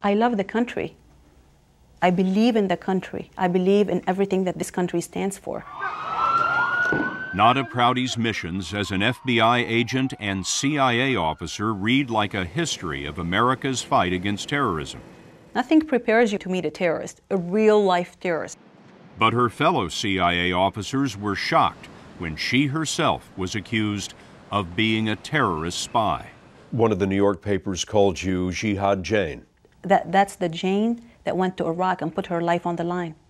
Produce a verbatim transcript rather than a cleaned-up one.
I love the country. I believe in the country. I believe in everything that this country stands for. Nada Prouty's missions as an F B I agent and C I A officer read like a history of America's fight against terrorism. Nothing prepares you to meet a terrorist, a real-life terrorist. But her fellow C I A officers were shocked when she herself was accused of being a terrorist spy. One of the New York papers called you Jihad Jane. That, that's the Jane that went to Iraq and put her life on the line.